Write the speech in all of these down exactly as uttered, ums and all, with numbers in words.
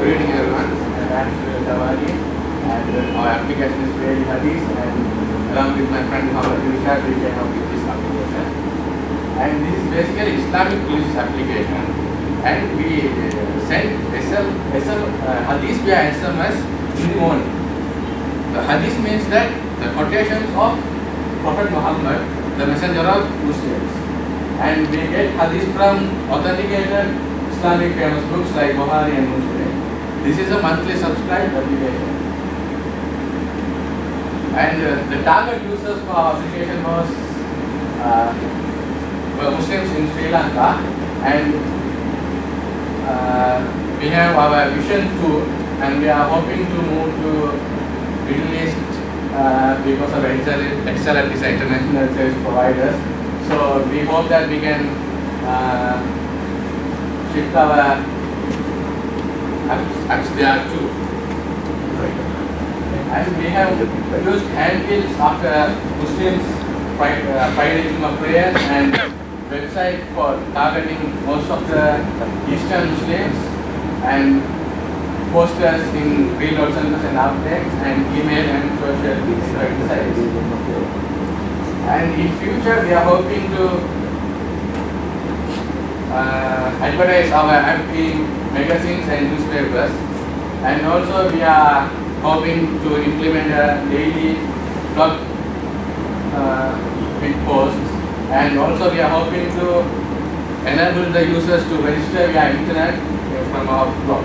Good evening everyone, and I'm Surya Tawani, and uh, our application is Daily Hadith, and along with my friend Muhammad Rishad, we came up with this application. And this is basically Islamic police application, and we uh, send S L, S L, uh, Hadith via S M S in the morning. The Hadith means that the quotations of Prophet Muhammad, the messenger of Muslims, and we get Hadith from authenticated Islamic famous books like Bukhari and Muslim. This is a monthly subscribed application. And uh, the target users for our application was uh, were Muslims in Sri Lanka, and uh, we have our vision too, and we are hoping to move to Middle East uh, because of excellent, excellent is international service providers. So we hope that we can uh, shift our apps there too. And we have used handbills after Muslims fight, uh, fighting Juma prayers, and website for targeting most of the Eastern Muslims, and posters in reload centers and outlets, and email and social websites. And in future we are hoping to uh, advertise our app in magazines and newspapers, and also we are hoping to implement a daily blog uh, with posts, and also we are hoping to enable the users to register via internet uh, from our blog.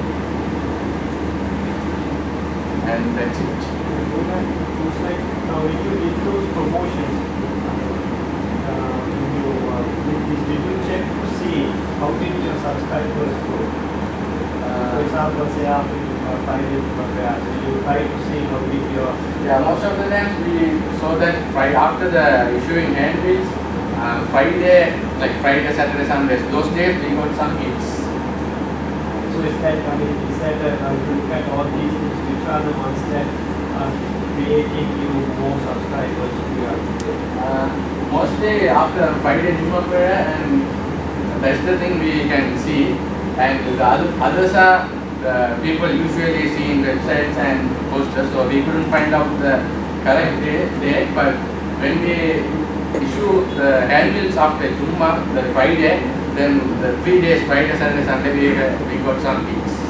And that's it. Looks like uh, when you did those promotions, uh, when you, uh, did, did you check to see how did your subscribers go? Uh, For example, say after you uh, find it from there, so you try to see how did your... Yeah, most of the times we saw that Friday, after the issuing handbills, uh, Friday, like Friday, Saturday, Sundays, those days we got some hits. So is that, I mean, is that uh, you look at all these things, which are the ones that are creating you more subscribers to your... Uh, mostly after Friday Juma prayer, and that's the thing we can see. And the other, others are the people usually see in websites and posters, so we couldn't find out the correct day, date, but when we issue the handbills after Juma, the Friday, then the three days, Friday, Saturday, Sunday, we, we got some hits.